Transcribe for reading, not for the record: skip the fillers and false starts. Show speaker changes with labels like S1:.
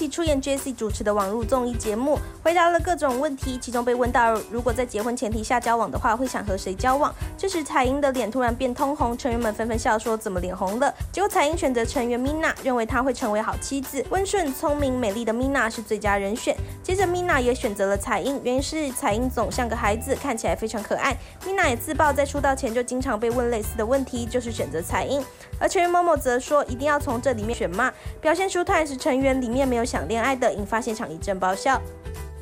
S1: 起出演 Jessie 主持的网络综艺节目，回答了各种问题。其中被问到，如果在结婚前提下交往的话，会想和谁交往？这时彩英的脸突然变通红，成员们纷纷笑说怎么脸红了？结果彩英选择成员 Mina， 认为她会成为好妻子，温顺、聪明、美丽的 Mina 是最佳人选。接着 Mina 也选择了彩英，原因是彩英总像个孩子，看起来非常可爱。Mina 也自曝在出道前就经常被问类似的问题，就是选择彩英。而成员某某则说一定要从这里面选嘛，表现出 TWICE 成员里面没有想恋爱的，引发现场一阵爆笑。